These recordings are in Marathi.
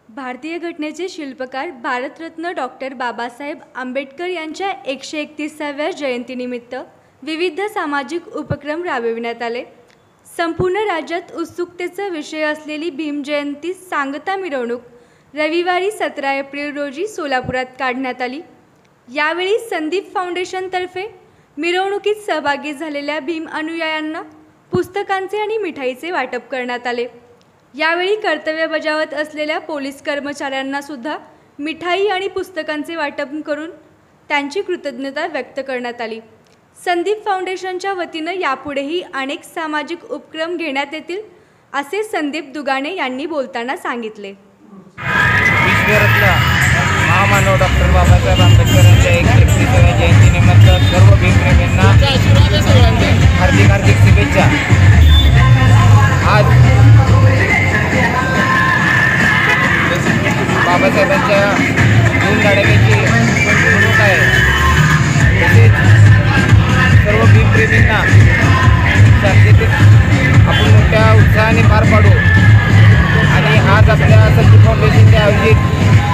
भारतीय घटनेचे शिल्पकार भारतरत्न डॉक्टर बाबासाहेब आंबेडकर यांच्या 131व्या जयंतीनिमित्त विविध सामाजिक उपक्रम राबविण्यात आले। संपूर्ण राज्यात उत्सुकतेचा विषय असलेली भीम जयंती सांगता मिरवणूक रविवारी 17 एप्रिल रोजी सोलापुरात काढण्यात आली। यावेळी संदीप फाउंडेशनतर्फे मिरवणुकीत सहभागी झालेल्या भीम अनुयायांना पुस्तकांचे आणि मिठाईचे वाटप करण्यात आले। यावेळी कर्तव्य बजावत असलेल्या पोलीस कर्मचाऱ्यांना सुद्धा मिठाई आणि पुस्तकांचे वाटप करून त्यांची कृतज्ञता व्यक्त करण्यात आली। संदीप फाउंडेशनच्या वतीने यापुढेही अनेक सामाजिक उपक्रम घेण्यात येतील असे संदीप दुगाणे यांनी बोलताना सांगितले। विश्वरत्न महामानव डॉक्टर बाबासाहेब आंबेडकर यांच्या 131व्या जयंतीनिमित्त सर्व भीमप्रेमींना हार्दिक शुभेच्छा। आज बाबासाहेबांच्या दोन गाड्यांची मिरवणूक आहे। तसेच सर्व भीमप्रेमींना शांततेत आपण मोठ्या उत्साहाने पार पाडू। आणि आज आपल्या संदीप फाउंडेशनच्या आयोजित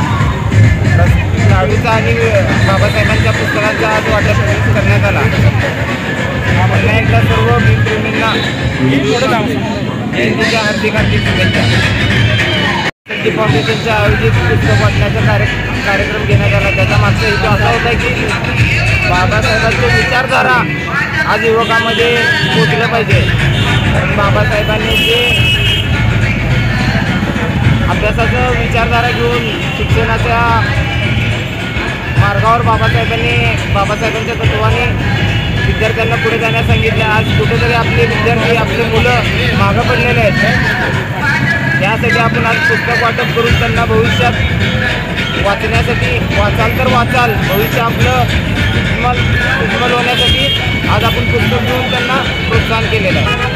लाडूचा आणि बाबासाहेबांच्या पुस्तकांचा आज वाटप करण्यात आला। पुन्हा एकदा सर्व भीमप्रेमींना जयंतीच्या हार्दिक शुभेच्छा। संदीप फाउंडेशनच्या आयोजित पुस्तक वाटण्याचा कार्यक्रम घेण्यात आला। त्याचा मागचा हेतू असा होता की बाबासाहेबांची विचारधारा आज युवकांमध्ये पोचलं पाहिजे। बाबासाहेबांनी जे अभ्यासाचं विचारधारा घेऊन शिक्षणाच्या मार्गावर बाबासाहेबांच्या तत्वाने विद्यार्थ्यांना पुढे जाण्यास सांगितले। आज कुठेतरी आपले विद्यार्थी आपले मुलं मागं पडलेले आहेत। त्यासाठी आपण आज पुस्तक वाटप करून त्यांना भविष्यात वाचण्यासाठी वाचाल तर वाचाल भविष्य आपलं उज्ज्वल होण्यासाठी आज आपण पुस्तक घेऊन त्यांना प्रोत्साहन केलेलं आहे।